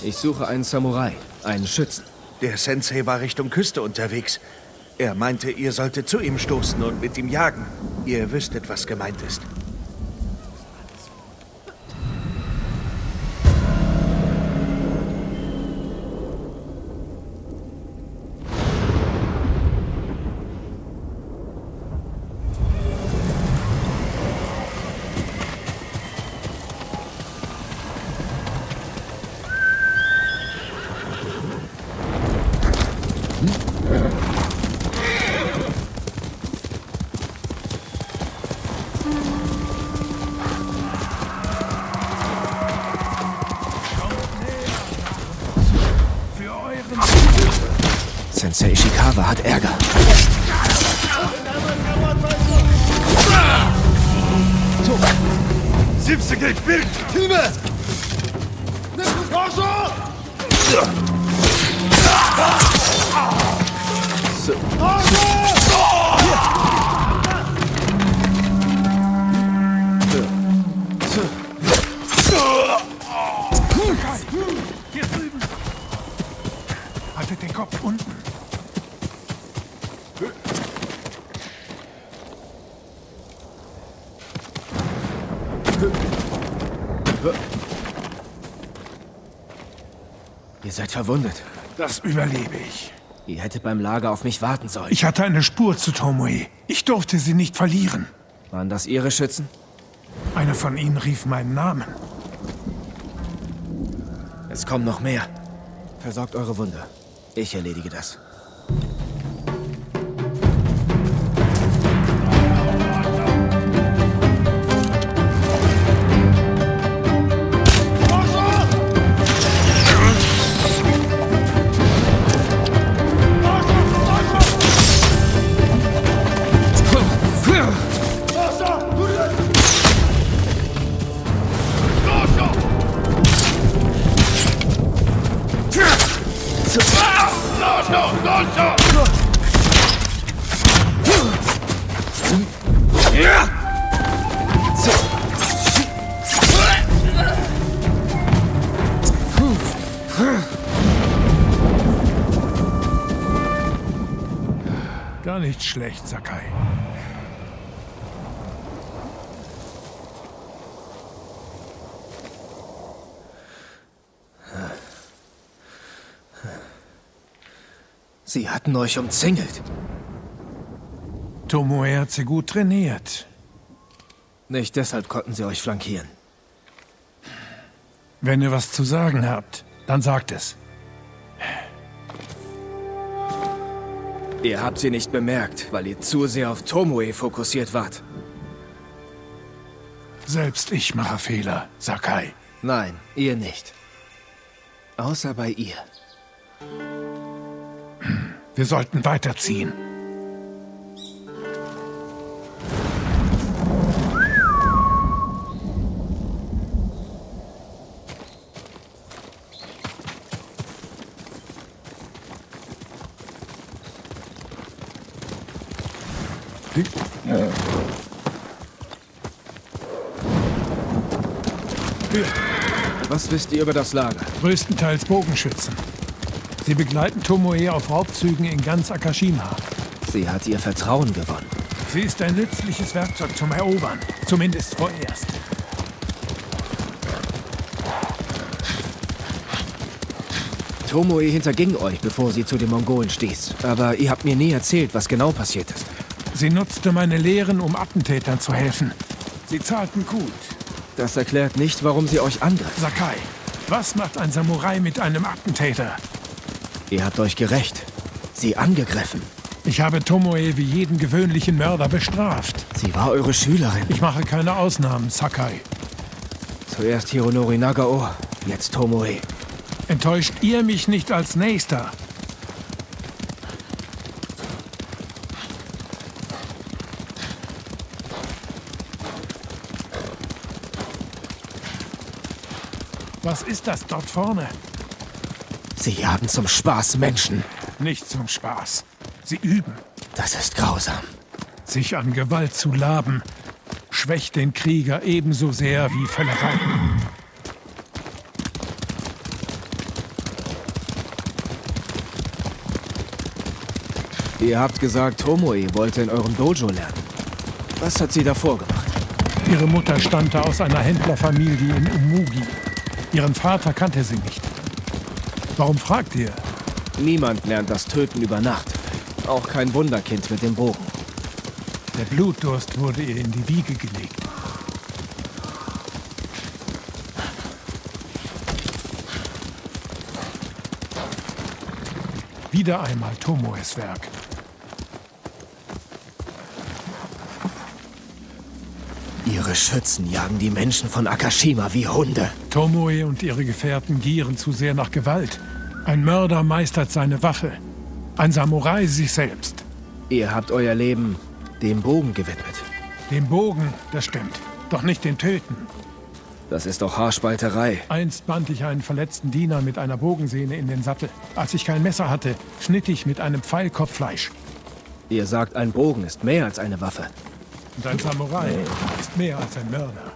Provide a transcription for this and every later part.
Ich suche einen Samurai, einen Schützen. Der Sensei war Richtung Küste unterwegs. Er meinte, ihr solltet zu ihm stoßen und mit ihm jagen. Ihr wüsstet, was gemeint ist. Sensei Ishikawa hat Ärger. Sipse geht wild! Hilfe! Hier drüben! Haltet den Kopf unten! Ihr seid verwundet. Das überlebe ich. Ihr hättet beim Lager auf mich warten sollen. Ich hatte eine Spur zu Tomoe. Ich durfte sie nicht verlieren. Waren das Ihre Schützen? Einer von ihnen rief meinen Namen. Es kommen noch mehr. Versorgt eure Wunde. Ich erledige das. Gar nicht schlecht, Sakai. Sie hatten euch umzingelt. Tomoe hat sie gut trainiert. Nicht deshalb konnten sie euch flankieren. Wenn ihr was zu sagen habt, dann sagt es. Ihr habt sie nicht bemerkt, weil ihr zu sehr auf Tomoe fokussiert wart. Selbst ich mache Fehler, Sakai. Nein, ihr nicht. Außer bei ihr. Wir sollten weiterziehen. Was wisst ihr über das Lager? Größtenteils Bogenschützen. Sie begleiten Tomoe auf Raubzügen in ganz Akashima. Sie hat ihr Vertrauen gewonnen. Sie ist ein nützliches Werkzeug zum Erobern. Zumindest vorerst. Tomoe hinterging euch, bevor sie zu den Mongolen stieß. Aber ihr habt mir nie erzählt, was genau passiert ist. Sie nutzte meine Lehren, um Attentätern zu helfen. Sie zahlten gut. Das erklärt nicht, warum sie euch angriff. Sakai, was macht ein Samurai mit einem Attentäter? Ihr habt euch gerächt. Sie angegriffen. Ich habe Tomoe wie jeden gewöhnlichen Mörder bestraft. Sie war eure Schülerin. Ich mache keine Ausnahmen, Sakai. Zuerst Hironori Nagao, jetzt Tomoe. Enttäuscht ihr mich nicht als Nächster? Was ist das dort vorne? Sie jagen zum Spaß Menschen. Nicht zum Spaß. Sie üben. Das ist grausam. Sich an Gewalt zu laben, schwächt den Krieger ebenso sehr wie Völlerei. Ihr habt gesagt, Tomoe wollte in eurem Dojo lernen. Was hat sie davor gemacht? Ihre Mutter stammte aus einer Händlerfamilie in Umugi. Ihren Vater kannte sie nicht. Warum fragt ihr? Niemand lernt das Töten über Nacht. Auch kein Wunderkind mit dem Bogen. Der Blutdurst wurde ihr in die Wiege gelegt. Wieder einmal Tomoes Werk. Ihre Schützen jagen die Menschen von Akashima wie Hunde. Tomoe und ihre Gefährten gieren zu sehr nach Gewalt. Ein Mörder meistert seine Waffe. Ein Samurai sich selbst. Ihr habt euer Leben dem Bogen gewidmet. Dem Bogen, das stimmt. Doch nicht dem Töten. Das ist doch Haarspalterei. Einst band ich einen verletzten Diener mit einer Bogensehne in den Sattel. Als ich kein Messer hatte, schnitt ich mit einem Pfeil Kopffleisch. Ihr sagt, ein Bogen ist mehr als eine Waffe. Und ein Samurai ist mehr als ein Mörder.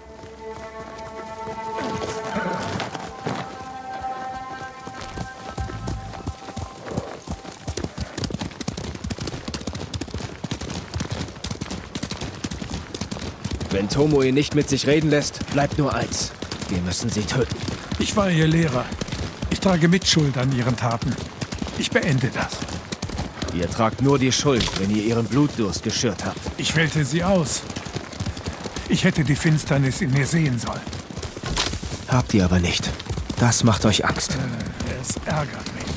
Wenn Tomoe nicht mit sich reden lässt, bleibt nur eins. Wir müssen sie töten. Ich war ihr Lehrer. Ich trage Mitschuld an ihren Taten. Ich beende das. Ihr tragt nur die Schuld, wenn ihr ihren Blutdurst geschürt habt. Ich wählte sie aus. Ich hätte die Finsternis in mir sehen sollen. Habt ihr aber nicht. Das macht euch Angst. Es ärgert mich.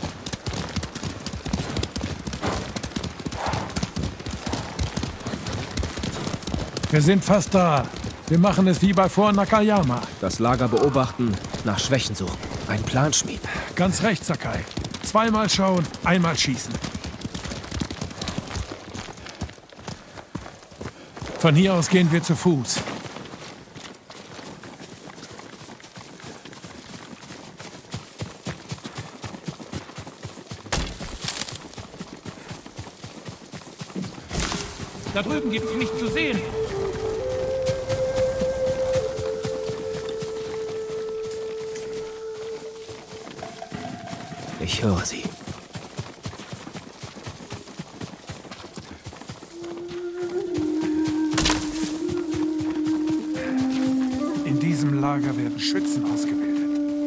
Wir sind fast da. Wir machen es wie bei Fort Nakayama. Das Lager beobachten, nach Schwächen suchen. Ein Plan schmieden. Ganz recht, Sakai. Zweimal schauen, einmal schießen. Von hier aus gehen wir zu Fuß. Da drüben gibt es nichts zu sehen. Ich höre sie. In diesem Lager werden Schützen ausgebildet.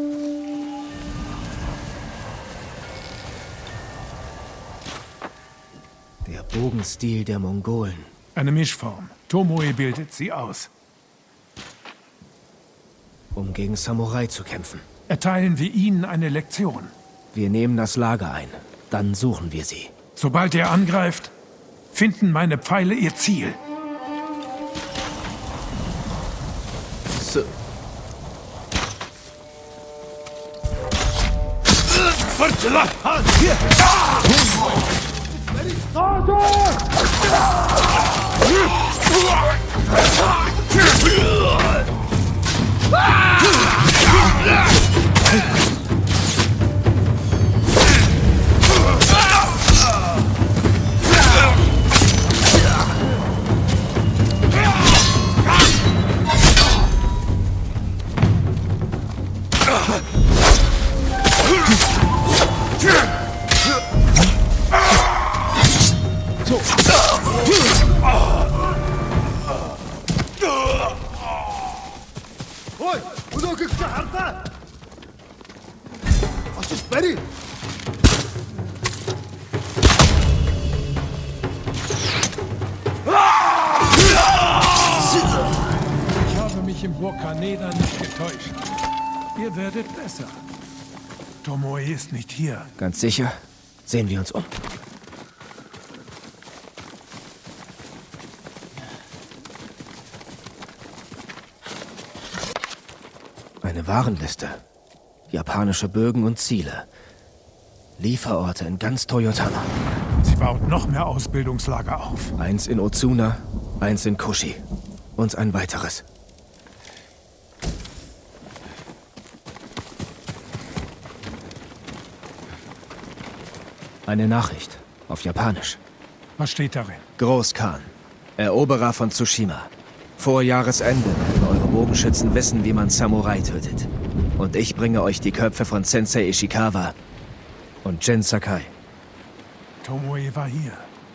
Der Bogenstil der Mongolen. Eine Mischform. Tomoe bildet sie aus. Um gegen Samurai zu kämpfen. Erteilen wir ihnen eine Lektion. Wir nehmen das Lager ein. Dann suchen wir sie. Sobald er angreift, finden meine Pfeile ihr Ziel. So. Ich habe mich im Burg Kaneda nicht getäuscht. Ihr werdet besser. Tomoe ist nicht hier. Ganz sicher? Sehen wir uns um. Eine Warenliste. Japanische Bögen und Ziele. Lieferorte in ganz Toyotama. Sie baut noch mehr Ausbildungslager auf. Eins in Ozuna, eins in Kushi. Und ein weiteres. Eine Nachricht. Auf Japanisch. Was steht darin? Großkhan. Eroberer von Tsushima. Vor Jahresende werden eure Bogenschützen wissen, wie man Samurai tötet. Und ich bringe euch die Köpfe von Sensei Ishikawa und Jin Sakai. Tomoe war hier.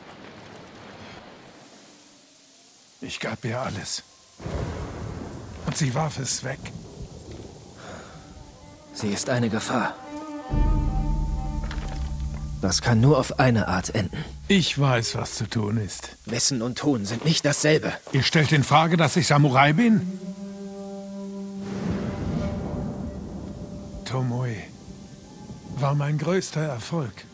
Ich gab ihr alles. Und sie warf es weg. Sie ist eine Gefahr. Das kann nur auf eine Art enden. Ich weiß, was zu tun ist. Wissen und Tun sind nicht dasselbe. Ihr stellt in Frage, dass ich Samurai bin? Tomoe war mein größter Erfolg.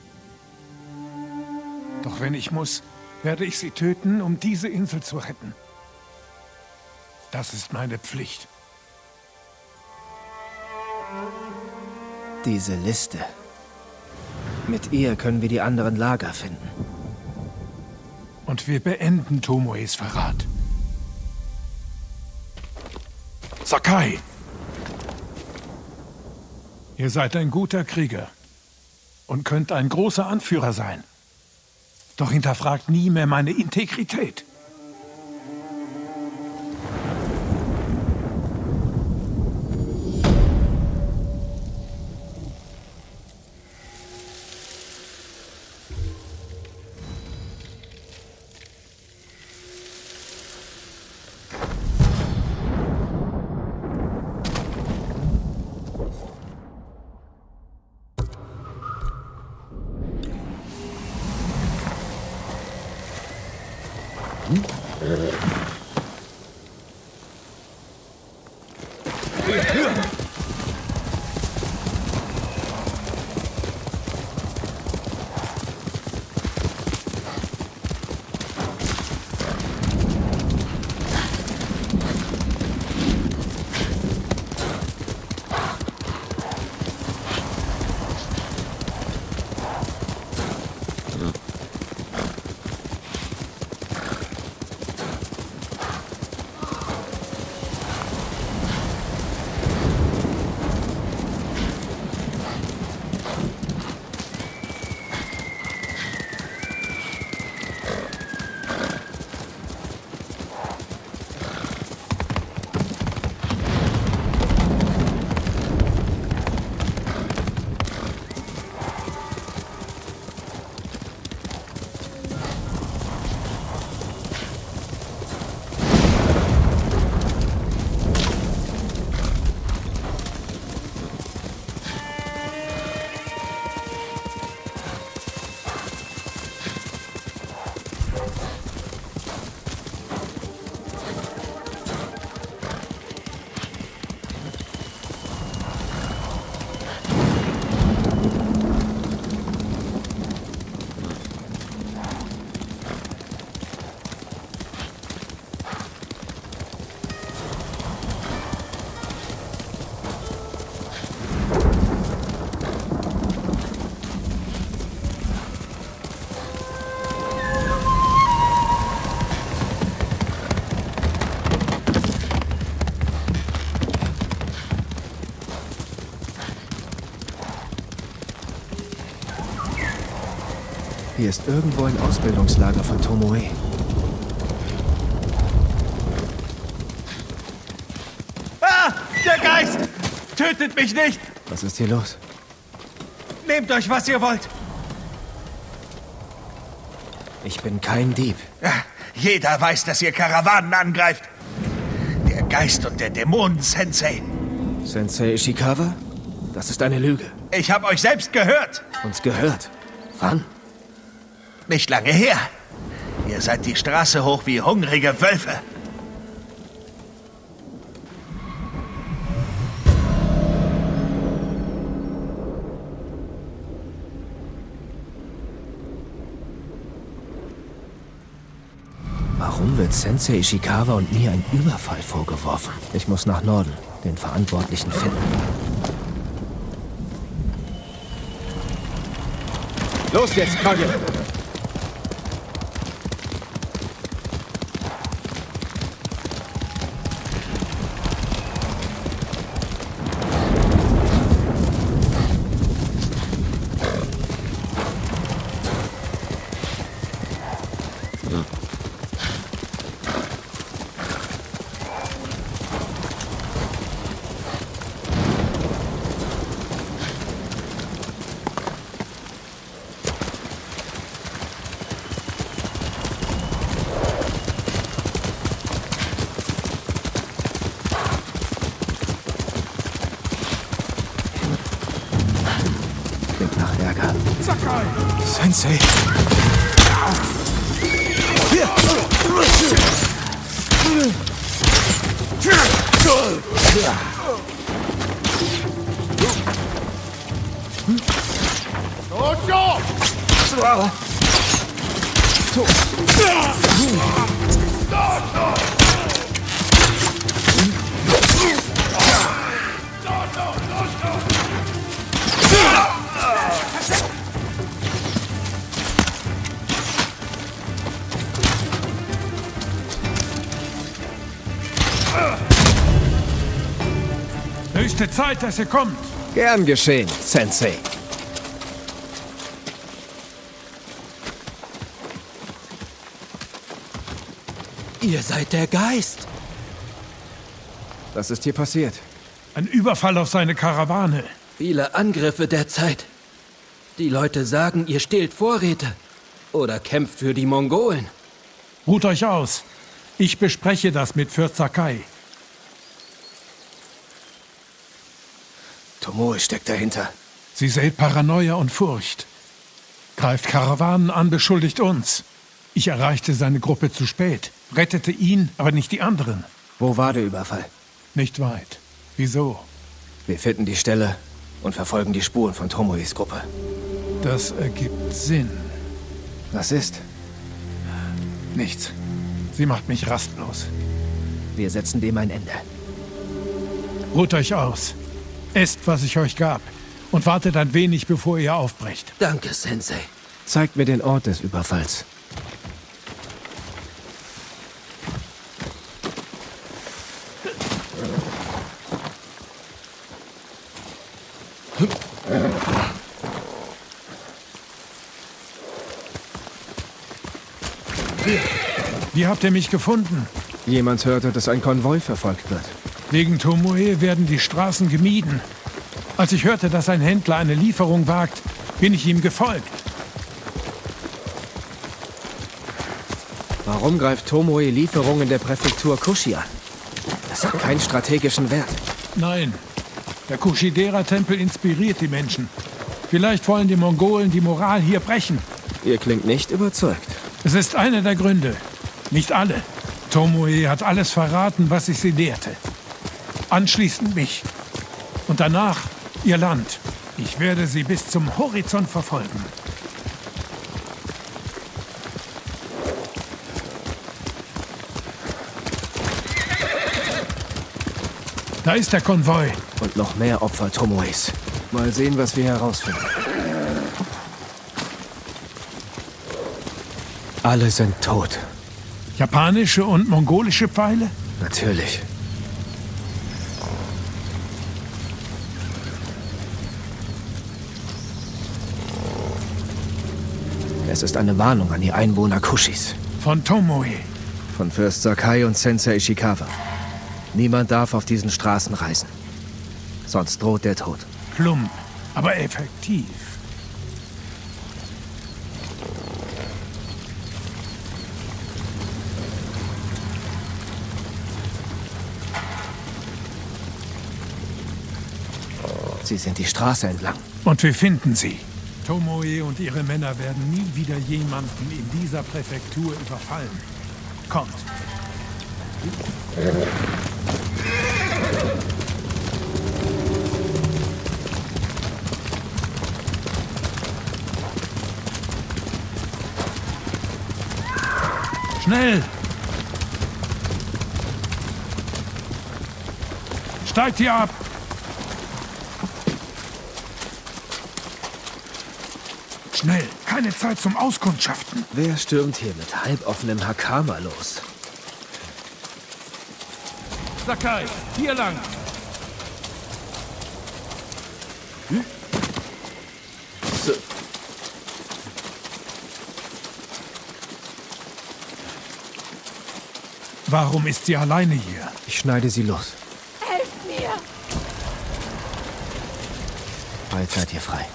Doch wenn ich muss, werde ich sie töten, um diese Insel zu retten. Das ist meine Pflicht. Diese Liste. Mit ihr können wir die anderen Lager finden. Und wir beenden Tomoes Verrat. Sakai! Ihr seid ein guter Krieger und könnt ein großer Anführer sein. Doch hinterfragt nie mehr meine Integrität. Hier ist irgendwo ein Ausbildungslager von Tomoe. Ah! Der Geist! Tötet mich nicht! Was ist hier los? Nehmt euch, was ihr wollt! Ich bin kein Dieb. Ja, jeder weiß, dass ihr Karawanen angreift. Der Geist und der Dämonen-Sensei. Sensei Ishikawa? Das ist eine Lüge. Ich habe euch selbst gehört. Uns gehört. Wann? Nicht lange her. Ihr seid die Straße hoch wie hungrige Wölfe. Warum wird Sensei Ishikawa und mir ein Überfall vorgeworfen? Ich muss nach Norden, den Verantwortlichen finden. Los jetzt, Kage! Sakai! Sensei! Höchste Zeit, dass ihr kommt. Gern geschehen, Sensei. Ihr seid der Geist. Was ist hier passiert? Ein Überfall auf seine Karawane. Viele Angriffe derzeit. Die Leute sagen, ihr stehlt Vorräte. Oder kämpft für die Mongolen. Ruht euch aus. Ich bespreche das mit Fürst Sakai. Tomoe steckt dahinter. Sie sät Paranoia und Furcht. Greift Karawanen an, beschuldigt uns. Ich erreichte seine Gruppe zu spät. Rettete ihn, aber nicht die anderen. Wo war der Überfall? Nicht weit. Wieso? Wir finden die Stelle und verfolgen die Spuren von Tomoes Gruppe. Das ergibt Sinn. Was ist? Nichts. Sie macht mich rastlos. Wir setzen dem ein Ende. Ruht euch aus. Esst, was ich euch gab. Und wartet ein wenig, bevor ihr aufbrecht. Danke, Sensei. Zeigt mir den Ort des Überfalls. Wie habt ihr mich gefunden? Jemand hörte, dass ein Konvoi verfolgt wird. Wegen Tomoe werden die Straßen gemieden. Als ich hörte, dass ein Händler eine Lieferung wagt, bin ich ihm gefolgt. Warum greift Tomoe Lieferungen der Präfektur Kushi an? Das hat keinen strategischen Wert. Nein, der Kushidera-Tempel inspiriert die Menschen. Vielleicht wollen die Mongolen die Moral hier brechen. Ihr klingt nicht überzeugt. Es ist einer der Gründe. Nicht alle. Tomoe hat alles verraten, was ich sie lehrte. Anschließend mich. Und danach ihr Land. Ich werde sie bis zum Horizont verfolgen. Da ist der Konvoi. Und noch mehr Opfer Tomoes. Mal sehen, was wir herausfinden. Alle sind tot. Japanische und mongolische Pfeile? Natürlich. Es ist eine Warnung an die Einwohner Kushis. Von Tomoe. Von Fürst Sakai und Sensei Ishikawa. Niemand darf auf diesen Straßen reisen. Sonst droht der Tod. Plump, aber effektiv. Sie sind die Straße entlang. Und wir finden sie. Tomoe und ihre Männer werden nie wieder jemanden in dieser Präfektur überfallen. Kommt. Schnell! Steigt hier ab! Schnell! Keine Zeit zum Auskundschaften! Wer stürmt hier mit halboffenem Hakama los? Sakai, hier lang! Warum ist sie alleine hier? Ich schneide sie los. Helft mir! Bald seid ihr frei.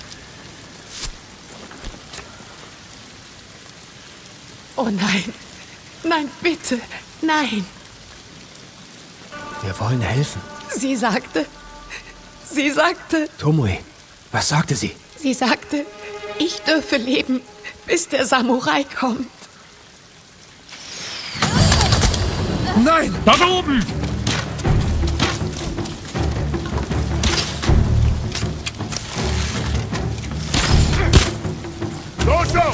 Oh nein! Nein, bitte! Nein! Wir wollen helfen. Sie sagte... Tomoe, was sagte sie? Sie sagte, Ich dürfe leben, bis der Samurai kommt. Nein! Dort oben! Los, los!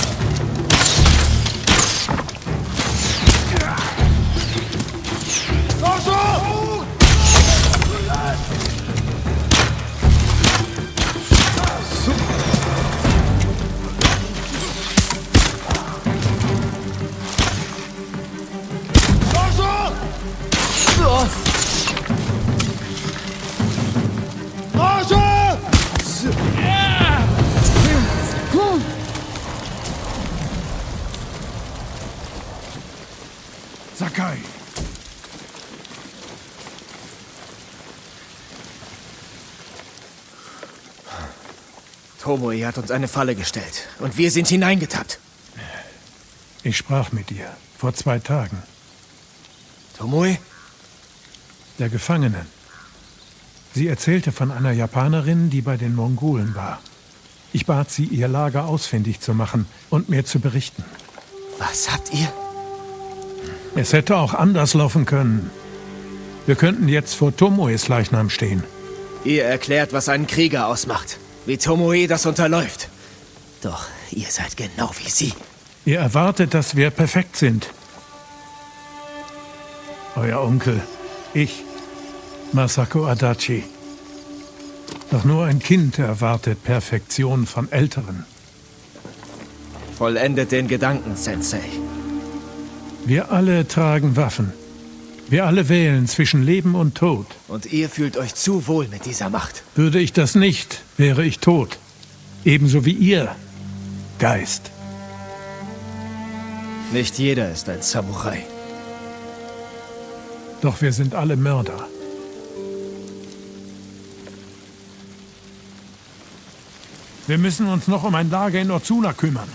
Sakai! Tomoe hat uns eine Falle gestellt und wir sind hineingetappt. Ich sprach mit ihr vor 2 Tagen. Tomoe? Der Gefangenen. Sie erzählte von einer Japanerin, die bei den Mongolen war. Ich bat sie, ihr Lager ausfindig zu machen und mir zu berichten. Was habt ihr? Es hätte auch anders laufen können. Wir könnten jetzt vor Tomoes Leichnam stehen. Ihr erklärt, was einen Krieger ausmacht. Wie Tomoe das unterläuft. Doch ihr seid genau wie sie. Ihr erwartet, dass wir perfekt sind. Euer Onkel, ich, Masako Adachi. Doch nur ein Kind erwartet Perfektion von Älteren. Vollendet den Gedanken, Sensei. Wir alle tragen Waffen. Wir alle wählen zwischen Leben und Tod. Und ihr fühlt euch zu wohl mit dieser Macht. Würde ich das nicht, wäre ich tot. Ebenso wie ihr, Geist. Nicht jeder ist ein Samurai. Doch wir sind alle Mörder. Wir müssen uns noch um ein Lager in Ozuna kümmern.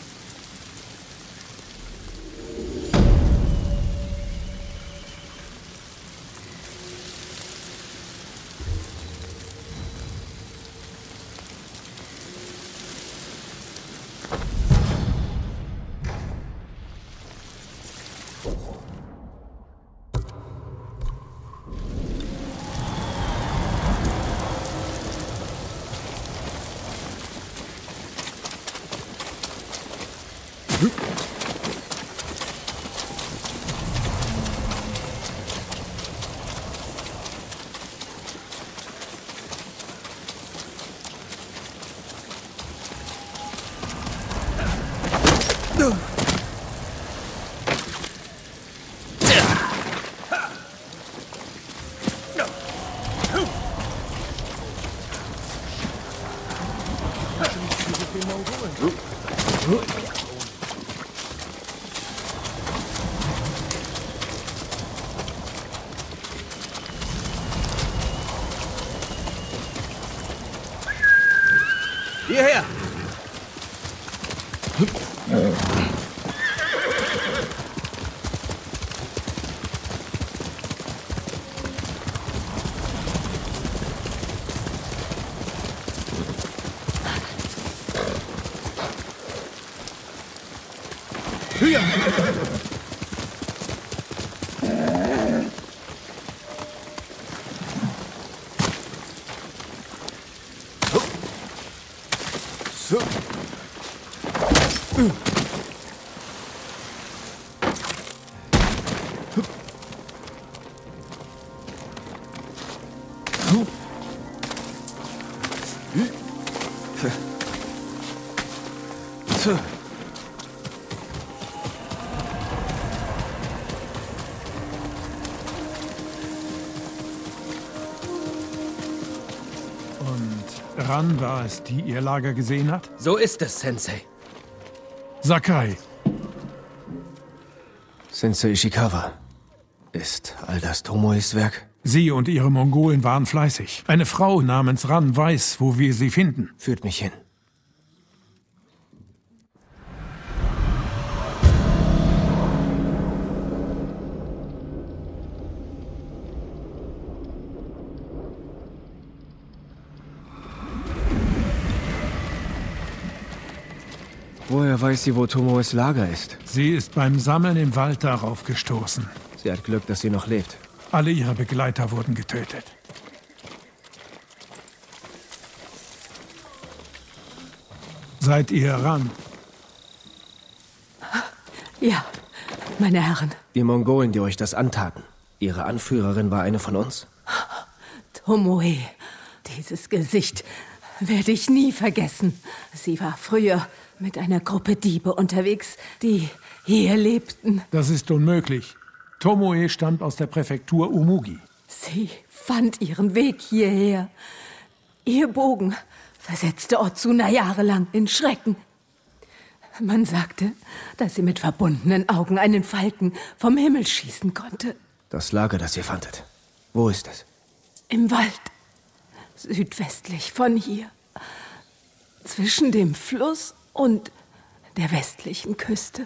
Hierher! Und Ran war es, die ihr Lager gesehen hat? So ist es, Sensei. Sakai, Sensei Ishikawa. Ist all das Tomoes Werk? Sie und ihre Mongolen waren fleißig. Eine Frau namens Ran weiß, wo wir sie finden. Führt mich hin. Woher weiß sie, wo Tomoes Lager ist? Sie ist beim Sammeln im Wald darauf gestoßen. Sie hat Glück, dass sie noch lebt. Alle ihre Begleiter wurden getötet. Seid ihr ran? Ja, meine Herren. Die Mongolen, die euch das antaten. Ihre Anführerin war eine von uns? Tomoe, dieses Gesicht werde ich nie vergessen. Sie war früher mit einer Gruppe Diebe unterwegs, die hier lebten. Das ist unmöglich. Tomoe stammt aus der Präfektur Umugi. Sie fand ihren Weg hierher. Ihr Bogen versetzte Otsuna jahrelang in Schrecken. Man sagte, dass sie mit verbundenen Augen einen Falken vom Himmel schießen konnte. Das Lager, das ihr fandet. Wo ist es? Im Wald, südwestlich von hier. Zwischen dem Fluss und der westlichen Küste.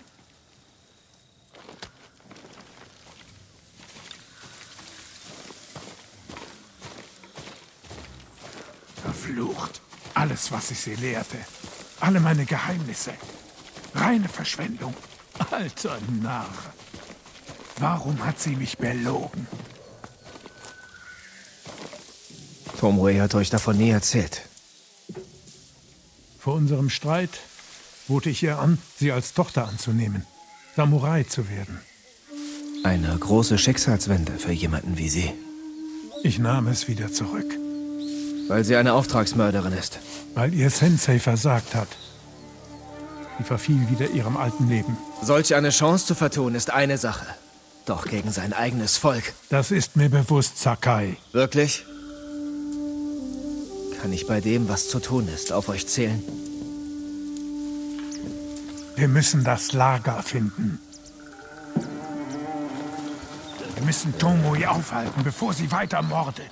Verflucht. Alles, was ich sie lehrte. Alle meine Geheimnisse. Reine Verschwendung. Alter Narr. Warum hat sie mich belogen? Tomoe hat euch davon nie erzählt. Vor unserem Streit bot ich ihr an, sie als Tochter anzunehmen. Samurai zu werden. Eine große Schicksalswende für jemanden wie sie. Ich nahm es wieder zurück. Weil sie eine Auftragsmörderin ist. Weil ihr Sensei versagt hat. Sie verfiel wieder ihrem alten Leben. Solch eine Chance zu vertun, ist eine Sache. Doch gegen sein eigenes Volk. Das ist mir bewusst, Sakai. Wirklich? Kann ich bei dem, was zu tun ist, auf euch zählen? Wir müssen das Lager finden. Wir müssen Tomoe aufhalten, bevor sie weiter mordet.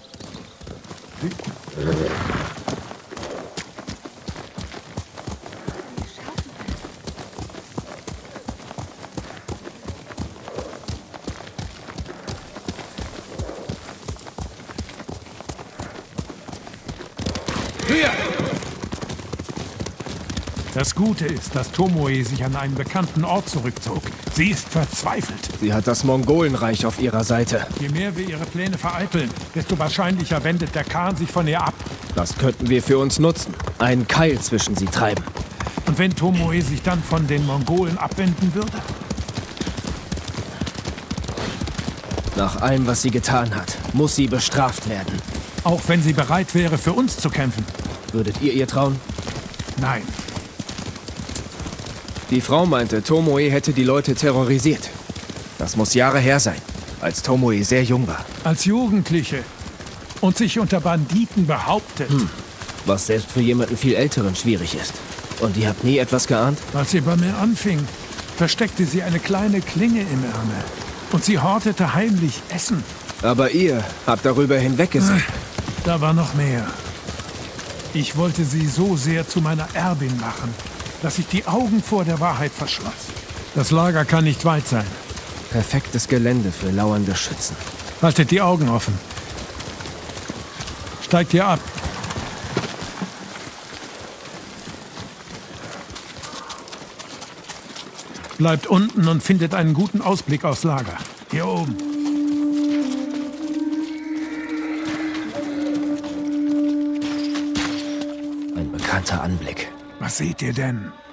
Das Gute ist, dass Tomoe sich an einen bekannten Ort zurückzog. Sie ist verzweifelt. Sie hat das Mongolenreich auf ihrer Seite. Je mehr wir ihre Pläne vereiteln, desto wahrscheinlicher wendet der Khan sich von ihr ab. Das könnten wir für uns nutzen. Einen Keil zwischen sie treiben. Und wenn Tomoe sich dann von den Mongolen abwenden würde? Nach allem, was sie getan hat, muss sie bestraft werden. Auch wenn sie bereit wäre, für uns zu kämpfen. Würdet ihr ihr trauen? Nein. Die Frau meinte, Tomoe hätte die Leute terrorisiert. Das muss Jahre her sein, als Tomoe sehr jung war. Als Jugendliche. Und sich unter Banditen behauptet. Was selbst für jemanden viel Älteren schwierig ist. Und ihr habt nie etwas geahnt? Als sie bei mir anfing, versteckte sie eine kleine Klinge im Ärmel. Und sie hortete heimlich Essen. Aber ihr habt darüber hinweggesehen. Da war noch mehr. Ich wollte sie so sehr zu meiner Erbin machen, dass ich die Augen vor der Wahrheit verschloss. Das Lager kann nicht weit sein. Perfektes Gelände für lauernde Schützen. Haltet die Augen offen. Steigt ihr ab. Bleibt unten und findet einen guten Ausblick aufs Lager. Hier oben. Ein bekannter Anblick. Was seht ihr denn?